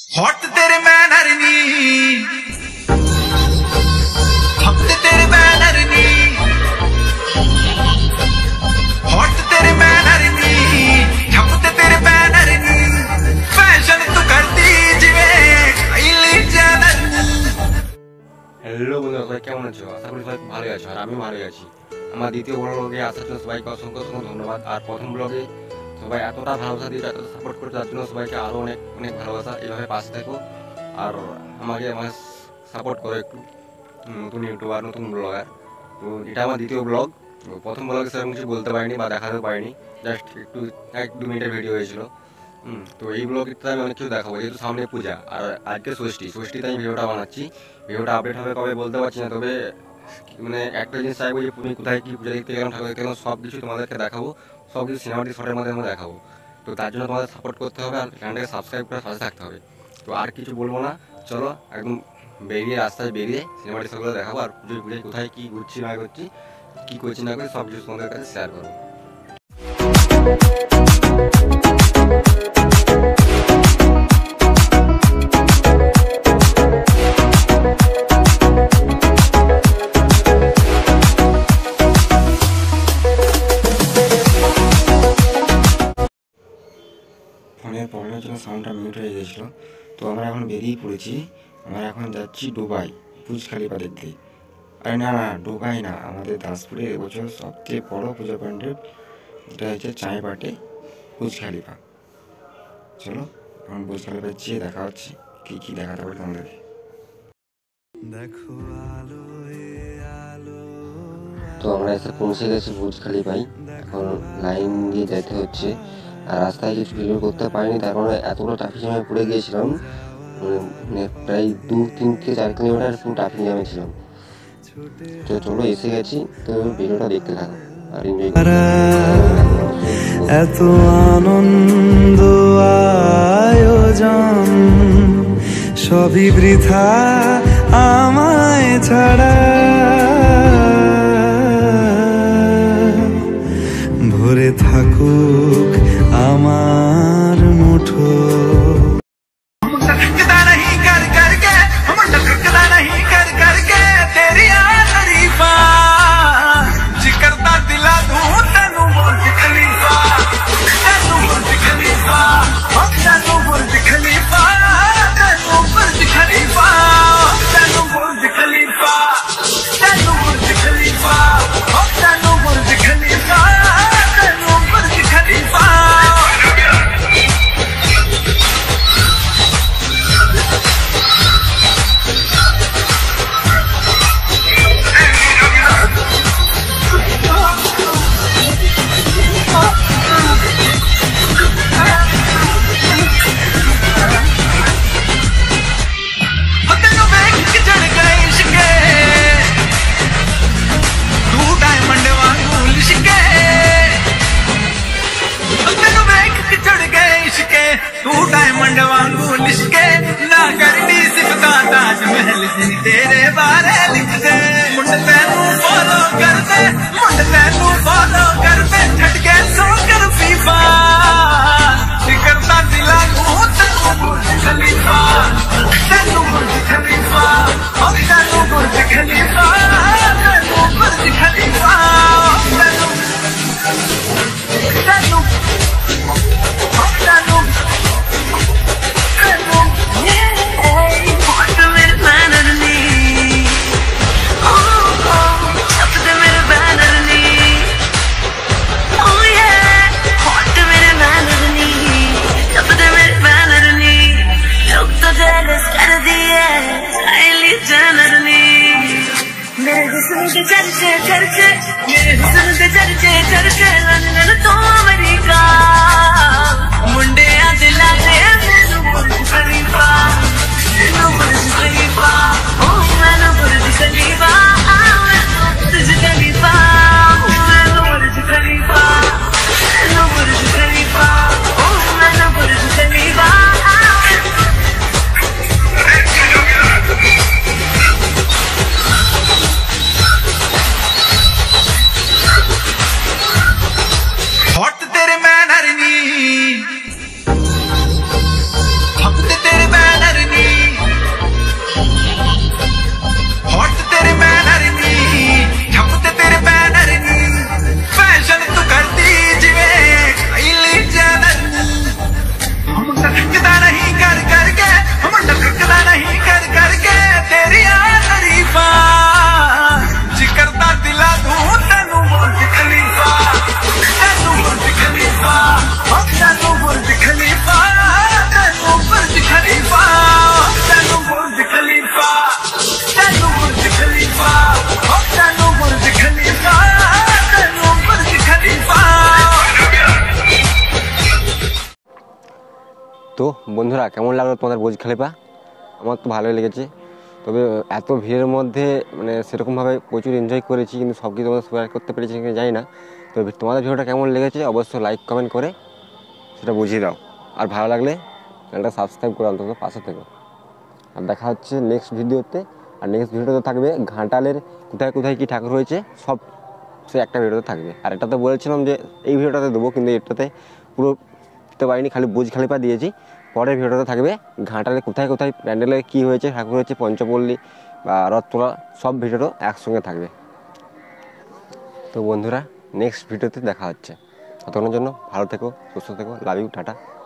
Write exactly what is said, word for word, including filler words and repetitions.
Hot तेरे बैनर नी, हॉट तेरे बैनर नी, हॉट तेरे बैनर नी, हॉट तेरे बैनर नी, फैशन तू करती जिवे आईली चैनल। हेलो बंधुरा सबाई केमन आछो? आशा करी सबाई भालोई आछो और आमिও ভালোই আছি। আমার দ্বিতীয় ব্লগে আসার জন্য সবাইকে অসংখ্য অসংখ্য ধন্যবাদ। আর প্রথম ব্লগে সবাই এতটা ভালোবাসা দিয়ে এতটা সাপোর্ট করে তার জন্য সবাইকে আরও অনেক অনেক ভালোবাসা। এইভাবে পাশে থেকো আর আমাকে আমার সাপোর্ট করো একটু। নতুন ইউটিউবার নতুন ব্লগার, তো এটা আমার দ্বিতীয় ব্লগ। প্রথম ব্লগে সেরকম কিছু বলতে পারিনি বা দেখাতে পারিনি, জাস্ট একটু এক দু মিনিটের ভিডিও হয়েছিল। হুম তো এই ব্লগটা আমি অনেক কিছু দেখাবো, যেহেতু সামনে পূজা আর আজকে ষষ্ঠী ষষ্ঠীতে আমি ভিডিওটা বানাচ্ছি। ভিডিওটা আপডেট হবে কবে বলতে পারছি না, তবে মানে একটা জিনিস চাইবো যে তুমি কোথায় কী পূজা দেখতে গেলাম, ঠাকুর দেখতে গেলাম, সব কিছু তোমাদেরকে দেখাবো, সব কিছু সিনেমাটিক শটের মাধ্যমে দেখাবো। তো তার জন্য তোমাদের সাপোর্ট করতে হবে আর চ্যানেলটাকে সাবস্ক্রাইব করে সাথে থাকতে হবে। তো আর কিছু বলবো না, চলো একদম বেরিয়ে রাস্তায় বেরিয়ে সিনেমাটিক শটগুলো দেখাবো আর পুজোয় পুজোয় কোথায় কী ঘুরছি না করছি, কী করছি না করছি সব কিছু তোমাদের কাছে শেয়ার করবো। ফোনের প্রবলেমের জন্য সাউন্ডটা মিউট হয়ে গেছিলো। তো আমরা এখন বেরিয়ে পড়েছি, আমরা এখন যাচ্ছি দুবাই বুর্জ খলিফা দেখতে। আরে না না দুবাই না, আমাদের দাসপুরে এবছর সবচেয়ে বড় পূজা প্যান্ডেল এটা হচ্ছে চাঁইপাটে বুর্জ খলিফা। চলো এখন বুর্জ খলিফা যেয়ে দেখা হচ্ছে, কী কী দেখাতে পারি তোমাদেরকে। তো আমরা এসে পৌঁছে গেছি বুর্জ খলিফায়, এখন লাইন দিয়ে যেতে হচ্ছে। আর রাস্তায় কিছু ভিডিও করতে পারিনি, তার কারণে এতগুলো ট্রাফিক জ্যামে পড়ে গিয়েছিলাম, মানে প্রায় দু তিন থেকে চার কিলোমিটার পুরো ট্রাফিক জ্যামে ছিলাম। তো চলো এসে গেছি, তো ভিডিওটা দেখতে থাকো আর এনজয় করো। এত আনন্দ আয়োজন সবই বৃথা আমায় ছাড়া, ভরে থাকুক আমার মুঠো। तू डायमंड वांगू लिशके ना करनी सिफता ताजमहल जी तेरे बारे लिख दे। मुंड तैनू फॉलो कर दे, मुंड तैनू फॉलो कर दे, झटके सो कर फीफा करता दिला को तैनू बुर्ज खलीफा, तैनू बुर्ज खलीफा, और तैनू बुर्ज खलीफा, तैनू बुर्ज खलीफा, तैनू तैनू चर्चे चर्चे मेरे हुस्न दे चर्चे चर्चे लंदन तो अमेरिका मुंडे दिला दे मैनू बुर्ज खलीफा, मैनू बुर्ज खलीफा, ओ मैनू बुर्ज खलीफा, मैनू बुर्ज खलीफा, मैनू बुर्ज खलीफा, मैनू बुर्ज खलीफा, ओ मैनू बुर्ज खलीफा। हॉट तेरे बैनर नी, বন্ধুরা কেমন লাগলো তোমাদের বুর্জ খলিফা? আমার তো ভালোই লেগেছে, তবে এত ভিড়ের মধ্যে মানে সেরকমভাবে প্রচুর এনজয় করেছি, কিন্তু সব কিছু তোমাদের শেয়ার করতে পেরেছি কিনা জানি না। তবে তোমাদের ভিডিওটা কেমন লেগেছে অবশ্যই লাইক কমেন্ট করে সেটা বুঝিয়ে দাও, আর ভালো লাগলে চ্যানেলটা সাবস্ক্রাইব করে অন্তত পাশে থেকো। আর দেখা হচ্ছে নেক্সট ভিডিওতে। আর নেক্সট ভিডিওতে থাকবে ঘাটালের কোথায় কোথায় কী ঠাকুর হয়েছে সব, সে একটা ভিডিওতে থাকবে। আর এটাতে বলেছিলাম যে এই ভিডিওটাতে দেবো, কিন্তু এটাতে পুরো দিতে পারিনি, খালি বুর্জ খলিফা দিয়েছি। পরের ভিডিওতে থাকবে ঘাটালে কোথায় কোথায় প্যান্ডেলে কী হয়েছে, ঠাকুর হয়েছে, পঞ্চপল্লী বা রথতলা, সব ভিডিওটা একসঙ্গে থাকবে। তো বন্ধুরা নেক্সট ভিডিওতে দেখা হচ্ছে, ততক্ষণের জন্য ভালো থেকো, সুস্থ থেকো, লাভ ইউ, টাটা।